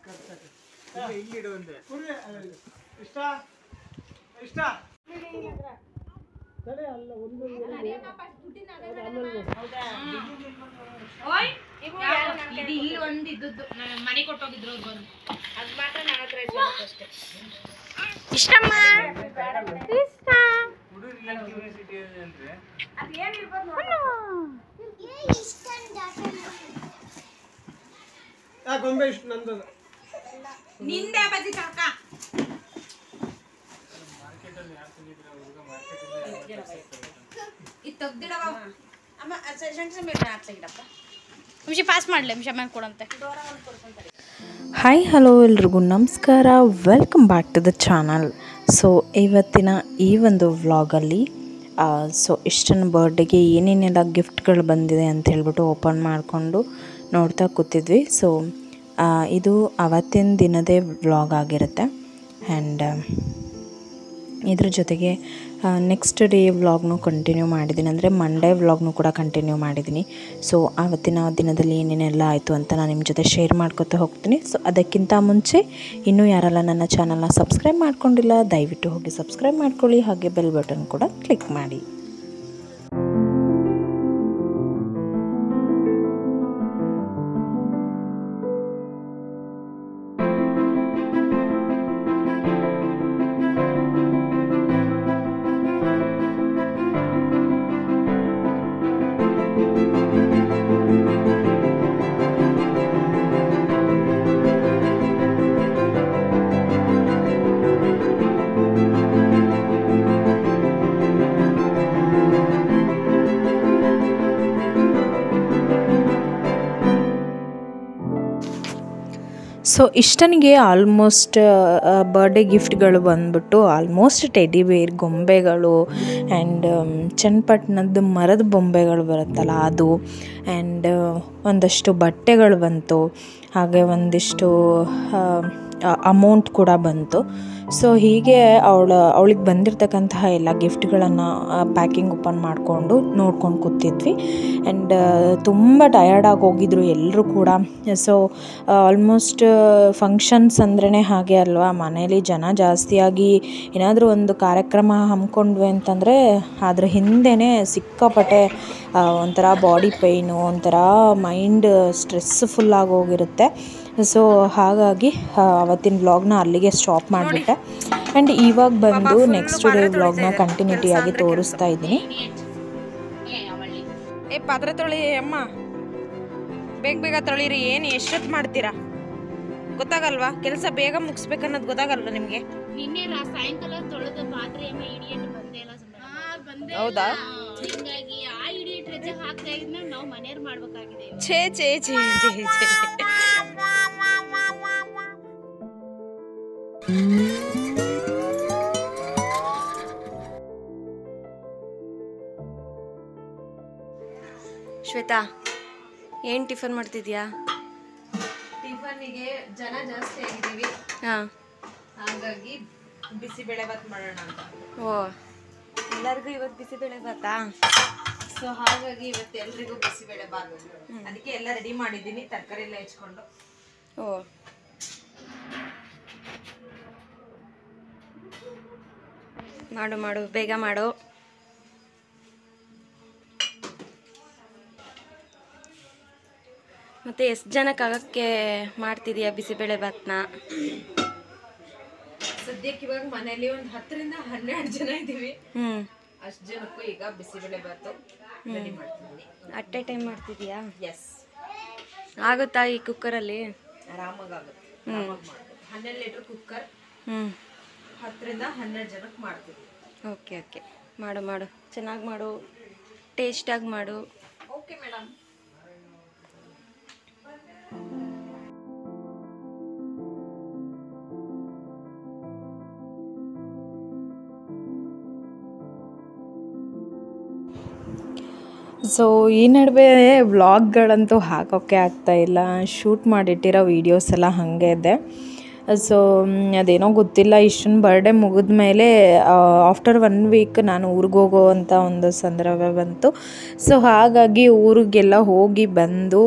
ಮನೆ ಕೊಟ್ಟೋಗಿದ್ರು ಅದು ಮಾತ್ರ ನನ್ನ ಹತ್ರ ಅಷ್ಟೇ. ಇಷ್ಟಮ್ಮ ಇಷ್ಟ ಗೊಂಬೆ ಇಷ್ಟ ನಂದು ನಿಂದೆ ಬಜ್ಜಿ ಕಾಕ ಇದು ತೆಗ್ದಿಡವ ಅಮ್ಮ ಶಂಕರ ಮೇಲೆ ಹಾಕ್ಲಿಡಪ್ಪ ನಿಮಿಷ ಪಾಸ್ ಮಾಡಲಿ ನಿಮಿಷ ಮೇಲೆ ಕೊಡಂತೆ. ಹಾಯ್ ಹಲೋ ಎಲ್ರಿಗೂ ನಮಸ್ಕಾರ, welcome back to the channel. So ಇವತ್ತಿನ ಈ ಒಂದು ವ್ಲಾಗಲ್ಲಿ ಸೊ ಇಷ್ಟನ ಬರ್ಡೇಗೆ ಏನೇನೆಲ್ಲ ಗಿಫ್ಟ್ಗಳು ಬಂದಿದೆ ಅಂತ ಹೇಳ್ಬಿಟ್ಟು ಓಪನ್ ಮಾಡಿಕೊಂಡು ನೋಡ್ತಾ ಕೂತಿದ್ವಿ. ಸೊ ಇದು ಅವತ್ತಿನ ದಿನದೇ ವ್ಲಾಗ್ ಆಗಿರುತ್ತೆ. ಆ್ಯಂಡ್ ಇದ್ರ ಜೊತೆಗೆ ನೆಕ್ಸ್ಟ್ ಡೇ ವ್ಲಾಗ್ನು ಕಂಟಿನ್ಯೂ ಮಾಡಿದ್ದೀನಿ, ಅಂದರೆ ಮಂಡೇ ವ್ಲಾಗ್ನು ಕೂಡ ಕಂಟಿನ್ಯೂ ಮಾಡಿದ್ದೀನಿ. ಸೊ ಆವತ್ತಿನ ದಿನದಲ್ಲಿ ಏನೇನೆಲ್ಲ ಆಯಿತು ಅಂತ ನಾನು ನಿಮ್ಮ ಜೊತೆ ಶೇರ್ ಮಾಡ್ಕೊತಾ ಹೋಗ್ತೀನಿ. ಸೊ ಅದಕ್ಕಿಂತ ಮುಂಚೆ ಇನ್ನೂ ಯಾರೆಲ್ಲ ನನ್ನ ಚಾನಲ್ನ ಸಬ್ಸ್ಕ್ರೈಬ್ ಮಾಡ್ಕೊಂಡಿಲ್ಲ ದಯವಿಟ್ಟು ಹೋಗಿ ಸಬ್ಸ್ಕ್ರೈಬ್ ಮಾಡ್ಕೊಳ್ಳಿ, ಹಾಗೆ ಬೆಲ್ ಬಟನ್ ಕೂಡ ಕ್ಲಿಕ್ ಮಾಡಿ. ಸೊ ಇಷ್ಟನಿಗೆ ಆಲ್ಮೋಸ್ಟ್ ಬರ್ಡೇ ಗಿಫ್ಟ್ಗಳು ಬಂದ್ಬಿಟ್ಟು ಆಲ್ಮೋಸ್ಟ್ ಟೆಡಿ ಬೇರ್ ಗೊಂಬೆಗಳು ಆ್ಯಂಡ್ ಚನ್ನಪಟ್ಟಣದ ಮರದ ಬೊಂಬೆಗಳು ಬರುತ್ತಲ್ಲ ಅದು, ಆ್ಯಂಡ್ ಒಂದಷ್ಟು ಬಟ್ಟೆಗಳು ಬಂತು, ಹಾಗೆ ಅಮೌಂಟ್ ಕೂಡ ಬಂತು. ಸೊ ಹೀಗೆ ಅವಳಿಗೆ ಬಂದಿರತಕ್ಕಂತಹ ಎಲ್ಲ ಗಿಫ್ಟ್ಗಳನ್ನು ಪ್ಯಾಕಿಂಗ್ ಓಪನ್ ಮಾಡಿಕೊಂಡು ನೋಡ್ಕೊಂಡು ಕೂತಿದ್ವಿ. ಆ್ಯಂಡ್ ತುಂಬ ಟಯರ್ಡಾಗಿ ಹೋಗಿದ್ರು ಎಲ್ಲರೂ ಕೂಡ. ಸೊ ಆಲ್ಮೋಸ್ಟ್ ಫಂಕ್ಷನ್ಸ್ ಅಂದ್ರೇ ಹಾಗೆ ಅಲ್ವಾ, ಮನೇಲಿ ಜನ ಜಾಸ್ತಿಯಾಗಿ ಏನಾದರೂ ಒಂದು ಕಾರ್ಯಕ್ರಮ ಹಮ್ಮಿಕೊಂಡ್ವಿ ಅಂತಂದರೆ ಅದ್ರ ಹಿಂದೆಯೇ ಸಿಕ್ಕಾಪಟ್ಟೆ ಒಂಥರ ಬಾಡಿ ಪೇಯ್ನು, ಒಂಥರ ಮೈಂಡ್ ಸ್ಟ್ರೆಸ್ಫುಲ್ ಆಗೋಗಿರುತ್ತೆ. ಸೊ ಹಾಗಾಗಿ ಅವತ್ತಿನ ವ್ಲಾಗ್ನ ಅಲ್ಲಿಗೆ ಸ್ಟಾಪ್ ಮಾಡಿಬಿಟ್ಟೆ. ಆ್ಯಂಡ್ ಇವಾಗ ಬಂದು ನೆಕ್ಸ್ಟ್ ಡೇ ವ್ಲಾಗ್ನ ಕಂಟಿನ್ಯೂಟಿಯಾಗಿ ತೋರಿಸ್ತಾ ಇದ್ದೀನಿ. ಪಾತ್ರೆ ತೊಳಿ ಅಮ್ಮ, ಬೇಗ ಬೇಗ ತೊಳಿರಿ. ಏನು ಎಷ್ಟೊತ್ತು ಮಾಡ್ತೀರಾ ಗೊತ್ತಾಗಲ್ವಾ? ಕೆಲಸ ಬೇಗ ಮುಗಿಸ್ಬೇಕನ್ನೋದು ಗೊತ್ತಾಗಲ್ವಾ ನಿಮಗೆ? ನಿನ್ನೆ ಸಾಯಂಕಾಲ ತೊಳೆದ ಪಾತ್ರೆ ಇಡಿಯಟ್ ಬಂದೇ ಇಲ್ಲ. ಹೌದಾ? ಹಿಂಗಾಗಿ ಆ ಇಡಿಯಟ್ ರಜೆ ಹಾಕ್ತಾ ಇದ್ನ ನಾವು ಮನೆಯವ್ರು ಮಾಡ್ಬೇಕಾಗಿದೆ. ಛೇ ಛೇ ಛೇ ಛೇ ಛೇ. ಶ್ವೇತಾ, ಏನು ಟಿಫನ್ ಮಾಡ್ತಿದ್ಯಾ? ಟಿಫನ್ನಿಗೆ ಜನ ಜಾಸ್ತಿ ಆಗಿದ್ದೀವಿ, ಹಾಗಾಗಿ ಬಿಸಿಬೇಳೆ ಭಾತ್ ಮಾಡೋಣ ಅಂತ. ಓ, ಎಲ್ಲರಿಗೂ ಇವತ್ತು ಬಿಸಿಬೇಳೆ ಭಾತಾ? ಸೊ ಹಾಗಾಗಿ ಇವತ್ತು ಎಲ್ರಿಗೂ ಬಿಸಿಬೇಳೆ ಭಾತ್, ಅದಕ್ಕೆ ಎಲ್ಲ ರೆಡಿ ಮಾಡಿದ್ದೀನಿ, ತರಕಾರಿ ಎಲ್ಲ ಹೆಚ್ಕೊಂಡು. ಓ, ಮಾಡು ಮಾಡು, ಬೇಗ ಮಾಡು. ಮತ್ತೆ ಎಷ್ಟು ಜನಕ್ಕಾಗಕ್ಕೆ ಮಾಡ್ತಿದೀಯಾ ಬಿಸಿಬೇಳೆ ಭಾತ್ನ? ಸದ್ಯಕ್ಕೆ ಇವಾಗ ಮನೇಲಿ ಒಂದು 10 ರಿಂದ 12 ಜನ ಇದ್ದೀವಿ. ಅಷ್ಟು ಜನಕ್ಕೂ ಈಗ ಬಿಸಿಬೇಳೆ ಭಾತ್ ರೆಡಿ ಮಾಡ್ತೀನಿ. ಅಟ್ ಎ ಟೈಮ್ ಮಾಡ್ತಿದೀಯಾ? ಎಸ್. ಆಗುತ್ತಾ ಈ ಕುಕ್ಕರಲ್ಲಿ? ಆರಾಮಾಗುತ್ತೆ. 12 ಲೀಟರ್ ಕುಕ್ಕರ್, 10 ರಿಂದ 12 ಜನಕ್ಕೆ ಮಾಡ್ತೀವಿ. ಓಕೆ ಓಕೆ, ಮಾಡು ಮಾಡು, ಚೆನ್ನಾಗಿ ಮಾಡು, ಟೇಸ್ಟಾಗಿ ಮಾಡು. Okay madam. ಸೊ ಈ ನಡುವೆ ವ್ಲಾಗ್ಗಳಂತೂ ಹಾಕೋಕ್ಕೆ ಆಗ್ತಾಯಿಲ್ಲ, ಶೂಟ್ ಮಾಡಿಟ್ಟಿರೋ ವೀಡಿಯೋಸ್ ಎಲ್ಲ ಹಾಗೆ ಇದೆ. ಸೊ ಅದೇನೋ ಗೊತ್ತಿಲ್ಲ, ಇಷ್ಟೊಂದು ಬರ್ಡೇ ಮುಗಿದ ಮೇಲೆ ಆಫ್ಟರ್ 1 ವೀಕ್ ನಾನು ಊರಿಗೆ ಹೋಗೋವಂಥ ಒಂದು ಸಂದರ್ಭ ಬಂತು. ಸೊ ಹಾಗಾಗಿ ಊರಿಗೆಲ್ಲ ಹೋಗಿ ಬಂದು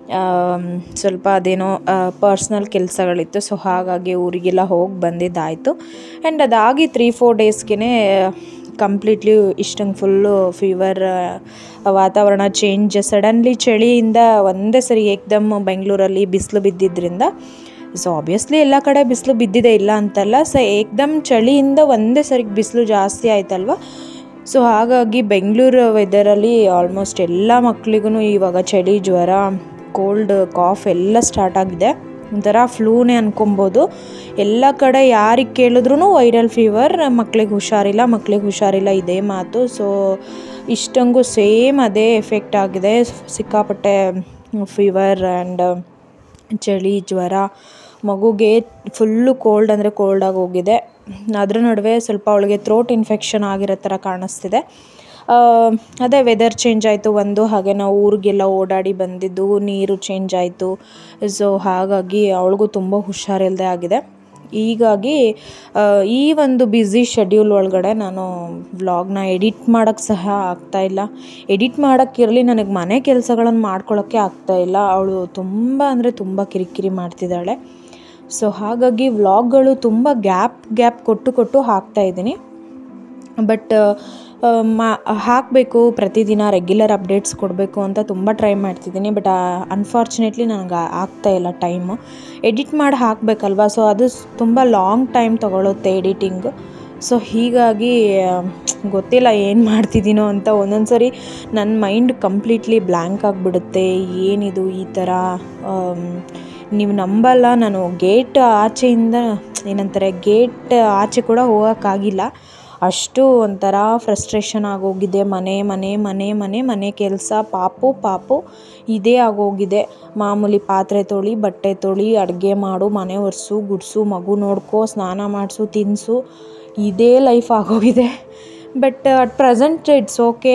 ಸ್ವಲ್ಪ ಅದೇನೋ ಪರ್ಸ್ನಲ್ ಕೆಲಸಗಳಿತ್ತು. ಸೊ ಹಾಗಾಗಿ ಊರಿಗೆಲ್ಲ ಹೋಗಿ ಬಂದಿದ್ದಾಯಿತು. ಆ್ಯಂಡ್ ಅದಾಗಿ 3-4 ಡೇಸ್ಗೆ ಕಂಪ್ಲೀಟ್ಲಿ ಇಷ್ಟಂಗೆ ಫುಲ್ಲು ಫೀವರ್, ವಾತಾವರಣ ಚೇಂಜ್, ಸಡನ್ಲಿ ಚಳಿಯಿಂದ ಒಂದೇ ಸರಿ ಏಕ್ದಮ್ ಬೆಂಗಳೂರಲ್ಲಿ ಬಿಸಿಲು ಬಿದ್ದಿದ್ದರಿಂದ, ಸೊ ಆಬ್ವಿಯಸ್ಲಿ ಎಲ್ಲ ಕಡೆ ಬಿಸಿಲು ಬಿದ್ದಿದೆ ಇಲ್ಲ ಅಂತಲ್ಲ, ಸೊ ಏಕ್ದಮ್ ಚಳಿಯಿಂದ ಒಂದೇ ಸರಿ ಬಿಸಿಲು ಜಾಸ್ತಿ ಆಯ್ತಲ್ವ. ಸೊ ಹಾಗಾಗಿ ಬೆಂಗಳೂರು ವೆದರಲ್ಲಿ ಆಲ್ಮೋಸ್ಟ್ ಎಲ್ಲ ಮಕ್ಳಿಗೂ ಇವಾಗ ಚಳಿ, ಜ್ವರ, ಕೋಲ್ಡ್, ಕಾಫ್ ಎಲ್ಲ ಸ್ಟಾರ್ಟ್ ಆಗಿದೆ. ಒಂಥರ ಫ್ಲೂನೇ ಅನ್ಕೊಬೋದು. ಎಲ್ಲ ಕಡೆ ಯಾರಿಗೆ ಕೇಳಿದ್ರೂ ವೈರಲ್ ಫೀವರ್, ಮಕ್ಳಿಗೆ ಹುಷಾರಿಲ್ಲ ಇದೇ ಮಾತು. ಸೊ ಇಷ್ಟಂಗೂ ಸೇಮ್ ಅದೇ ಎಫೆಕ್ಟ್ ಆಗಿದೆ. ಸಿಕ್ಕಾಪಟ್ಟೆ ಫೀವರ್ ಆ್ಯಂಡ್ ಚಳಿ, ಜ್ವರ, ಮಗುಗೆ ಫುಲ್ಲು ಕೋಲ್ಡ್ ಅಂದರೆ ಕೋಲ್ಡಾಗಿ ಹೋಗಿದೆ. ಅದ್ರ ನಡುವೆ ಸ್ವಲ್ಪ ಅವಳಿಗೆ ಥ್ರೋಟ್ ಇನ್ಫೆಕ್ಷನ್ ಆಗಿರೋ ಥರ ಕಾಣಿಸ್ತಿದೆ. ಅದೇ ವೆದರ್ ಚೇಂಜ್ ಆಯಿತು ಒಂದು, ಹಾಗೆ ನಾವು ಊರಿಗೆಲ್ಲ ಓಡಾಡಿ ಬಂದಿದ್ದು, ನೀರು ಚೇಂಜ್ ಆಯಿತು. ಸೊ ಹಾಗಾಗಿ ಅವಳಿಗೂ ತುಂಬ ಹುಷಾರಿಲ್ಲದೆ ಆಗಿದೆ. ಹೀಗಾಗಿ ಈ ಒಂದು ಬ್ಯುಸಿ ಶೆಡ್ಯೂಲ್ ಒಳಗಡೆ ನಾನು ವ್ಲಾಗ್ನ ಎಡಿಟ್ ಮಾಡೋಕ್ಕೆ ಸಹ ಆಗ್ತಾಯಿಲ್ಲ. ಎಡಿಟ್ ಮಾಡೋಕ್ಕಿರಲಿ, ನನಗೆ ಮನೆ ಕೆಲಸಗಳನ್ನು ಮಾಡ್ಕೊಳ್ಳೋಕ್ಕೆ ಆಗ್ತಾಯಿಲ್ಲ. ಅವಳು ತುಂಬ ಅಂದರೆ ತುಂಬ ಕಿರಿಕಿರಿ ಮಾಡ್ತಿದ್ದಾಳೆ. ಸೊ ಹಾಗಾಗಿ ವ್ಲಾಗ್ಗಳು ತುಂಬ ಗ್ಯಾಪ್ ಕೊಟ್ಟು ಹಾಕ್ತಾಯಿದ್ದೀನಿ. ಬಟ್ ಹಾಕಬೇಕು, ಪ್ರತಿದಿನ ರೆಗ್ಯುಲರ್ ಅಪ್ಡೇಟ್ಸ್ ಕೊಡಬೇಕು ಅಂತ ತುಂಬ ಟ್ರೈ ಮಾಡ್ತಿದ್ದೀನಿ. ಬಟ್ ಅನ್ಫಾರ್ಚುನೇಟ್ಲಿ ನನಗೆ ಆಗ್ತಾಯಿಲ್ಲ ಟೈಮು. ಎಡಿಟ್ ಮಾಡಿ ಹಾಕಬೇಕಲ್ವ, ಸೊ ಅದು ತುಂಬ ಲಾಂಗ್ ಟೈಮ್ ತೊಗೊಳುತ್ತೆ ಎಡಿಟಿಂಗು. ಸೊ ಹೀಗಾಗಿ ಗೊತ್ತಿಲ್ಲ ಏನು ಮಾಡ್ತಿದ್ದೀನೋ ಅಂತ. ಒಂದೊಂದು ಸರಿ ನನ್ನ ಮೈಂಡ್ ಕಂಪ್ಲೀಟ್ಲಿ ಬ್ಲ್ಯಾಂಕ್ ಆಗಿಬಿಡುತ್ತೆ. ಏನಿದು ಈ ಥರ, ನೀವು ನಂಬಲ್ಲ, ನಾನು ಗೇಟ್ ಆಚೆ ಕೂಡ ಹೋಗೋಕ್ಕಾಗಿಲ್ಲ. ಅಷ್ಟು ಒಂಥರ ಫ್ರಸ್ಟ್ರೇಷನ್ ಆಗೋಗಿದೆ. ಮನೆ ಕೆಲಸ, ಪಾಪು ಇದೇ ಆಗೋಗಿದೆ. ಮಾಮೂಲಿ ಪಾತ್ರೆ ತೊಳಿ, ಬಟ್ಟೆ ತೊಳಿ, ಅಡುಗೆ ಮಾಡು, ಮನೆ ಒರೆಸು, ಗುಡಿಸು, ಮಗು ನೋಡ್ಕೋ, ಸ್ನಾನ ಮಾಡಿಸು, ತಿನ್ನಿಸು, ಇದೇ ಲೈಫ್ ಆಗೋಗಿದೆ. But at present it's okay.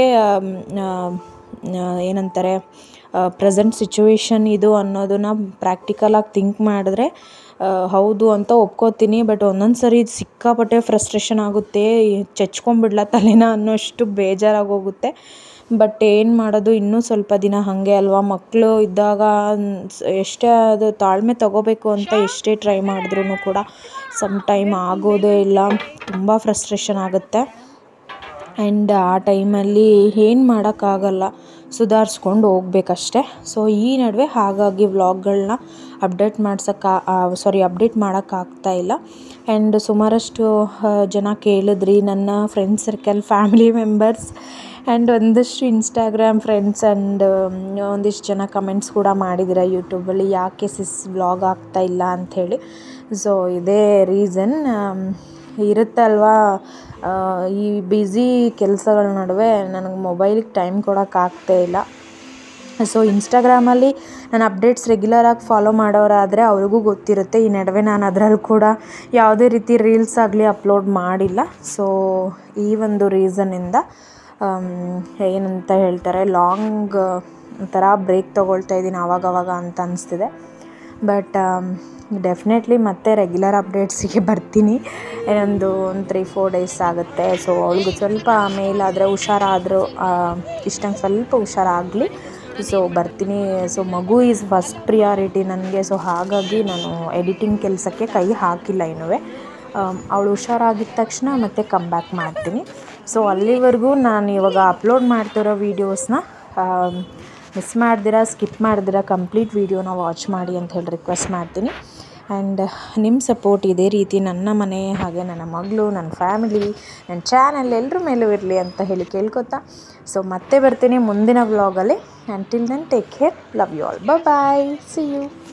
ಏನಂತಾರೆ, ಪ್ರೆಸೆಂಟ್ ಸಿಚುವೇಶನ್ ಇದು ಅನ್ನೋದನ್ನು ಪ್ರಾಕ್ಟಿಕಲಾಗಿ ಥಿಂಕ್ ಮಾಡಿದ್ರೆ ಹೌದು ಅಂತ ಒಪ್ಕೋತೀನಿ. ಬಟ್ ಒಂದೊಂದು ಸರಿ ಸಿಕ್ಕಾಪಟ್ಟೆ ಫ್ರಸ್ಟ್ರೇಷನ್ ಆಗುತ್ತೆ, ಚಚ್ಕೊಂಡ್ಬಿಡ್ಲ ತಲೆನ ಅನ್ನೋಷ್ಟು ಬೇಜಾರಾಗೋಗುತ್ತೆ. ಬಟ್ ಏನು ಮಾಡೋದು, ಇನ್ನೂ ಸ್ವಲ್ಪ ದಿನ ಹಾಗೆ ಅಲ್ವಾ. ಮಕ್ಕಳು ಇದ್ದಾಗ ಎಷ್ಟೇ ಅದು ತಾಳ್ಮೆ ತಗೋಬೇಕು ಅಂತ ಎಷ್ಟೇ ಟ್ರೈ ಮಾಡಿದ್ರೂ ಕೂಡ ಸಮ್ ಟೈಮ್ ಆಗೋದೇ ಇಲ್ಲ. ತುಂಬ ಫ್ರಸ್ಟ್ರೇಷನ್ ಆಗುತ್ತೆ. ಆ್ಯಂಡ್ ಆ ಟೈಮಲ್ಲಿ ಏನು ಮಾಡೋಕ್ಕಾಗಲ್ಲ, ಸುಧಾರಿಸ್ಕೊಂಡು ಹೋಗ್ಬೇಕಷ್ಟೆ. ಸೊ ಈ ನಡುವೆ ಹಾಗಾಗಿ ವ್ಲಾಗ್ಗಳನ್ನ ಅಪ್ಡೇಟ್ ಮಾಡೋಕ್ಕಾಗ್ತಾಯಿಲ್ಲ. ಆ್ಯಂಡ್ ಸುಮಾರಷ್ಟು ಜನ ಕೇಳಿದ್ರಿ, ನನ್ನ friend circle, family members and ಒಂದಷ್ಟು ಇನ್ಸ್ಟಾಗ್ರಾಮ್ ಫ್ರೆಂಡ್ಸ್ ಆ್ಯಂಡ್ ಒಂದಿಷ್ಟು ಜನ ಕಮೆಂಟ್ಸ್ ಕೂಡ ಮಾಡಿದ್ದೀರ ಯೂಟ್ಯೂಬಲ್ಲಿ, ಯಾಕೆ ಸಿಸ್ ವ್ಲಾಗ್ ಆಗ್ತಾಯಿಲ್ಲ ಅಂಥೇಳಿ. ಸೊ ಇದೇ ರೀಸನ್ ಇರುತ್ತಲ್ವಾ, ಈ ಬ್ಯುಸಿ ಕೆಲಸಗಳ ನಡುವೆ ನನಗೆ ಮೊಬೈಲಿಗೆ ಟೈಮ್ ಕೊಡೋಕ್ಕಾಗ್ತಾ ಇಲ್ಲ. ಸೊ ಇನ್ಸ್ಟಾಗ್ರಾಮಲ್ಲಿ ನಾನು ಅಪ್ಡೇಟ್ಸ್ ರೆಗ್ಯುಲರಾಗಿ ಫಾಲೋ ಮಾಡೋರಾದರೆ ಅವ್ರಿಗೂ ಗೊತ್ತಿರುತ್ತೆ. ಈ ನಡುವೆ ನಾನು ಅದರಲ್ಲಿ ಕೂಡ ಯಾವುದೇ ರೀತಿ ರೀಲ್ಸ್ ಆಗಲಿ ಅಪ್ಲೋಡ್ ಮಾಡಿಲ್ಲ. ಸೊ ಈ ಒಂದು ರೀಸನ್ನಿಂದ ಏನಂತ ಹೇಳ್ತಾರೆ, ಲಾಂಗ್ ಒಂಥರ ಬ್ರೇಕ್ ತೊಗೊಳ್ತಾ ಇದ್ದೀನಿ ಆವಾಗವಾಗ ಅಂತ ಅನಿಸ್ತಿದೆ. ಬಟ್ ಡೆಫಿನೆಟ್ಲಿ ಮತ್ತೆ ರೆಗ್ಯುಲರ್ ಅಪ್ಡೇಟ್ಸಿಗೆ ಬರ್ತೀನಿ. ಒಂದು 3-4 ಡೇಸ್ ಆಗುತ್ತೆ. ಸೊ ಅವಳಿಗೆ ಸ್ವಲ್ಪ ಮೇಲಾದರೆ, ಹುಷಾರಾದರೂ, ಇಷ್ಟಂಗೆ ಸ್ವಲ್ಪ ಹುಷಾರಾಗಲಿ. ಸೊ ಬರ್ತೀನಿ. ಸೊ ಮಗು ಈಸ್ ಫಸ್ಟ್ ಪ್ರಿಯಾರಿಟಿ ನನಗೆ. ಸೊ ಹಾಗಾಗಿ ನಾನು ಎಡಿಟಿಂಗ್ ಕೆಲಸಕ್ಕೆ ಕೈ ಹಾಕಿಲ್ಲ ಇನ್ನೂ. ಅವಳು ಹುಷಾರಾಗಿದ್ದ ತಕ್ಷಣ ಮತ್ತೆ ಕಮ್ ಬ್ಯಾಕ್ ಮಾಡ್ತೀನಿ. ಸೊ ಅಲ್ಲಿವರೆಗೂ ನಾನು ಇವಾಗ ಅಪ್ಲೋಡ್ ಮಾಡ್ತಿರೋ ವೀಡಿಯೋಸ್ನ ಮಿಸ್ ಮಾಡ್ದಿರ, ಸ್ಕಿಪ್ ಮಾಡ್ದಿರ ಕಂಪ್ಲೀಟ್ ವೀಡಿಯೋನ ವಾಚ್ ಮಾಡಿ ಅಂತ ಹೇಳಿ ರಿಕ್ವೆಸ್ಟ್ ಮಾಡ್ತೀನಿ. ಆ್ಯಂಡ್ ನಿಮ್ಮ ಸಪೋರ್ಟ್ ಇದೇ ರೀತಿ ನನ್ನ ಮನೆ, ಹಾಗೆ ನನ್ನ ಮಗಳು, ನನ್ನ ಫ್ಯಾಮಿಲಿ, ನನ್ನ ಚಾನಲ್ ಎಲ್ಲರ ಮೇಲೂ ಇರಲಿ ಅಂತ ಹೇಳಿ ಕೇಳ್ಕೊತಾ, ಸೊ ಮತ್ತೆ ಬರ್ತೀನಿ ಮುಂದಿನ ವ್ಲಾಗಲ್ಲಿ. And till then take care, love you all, bye, see you.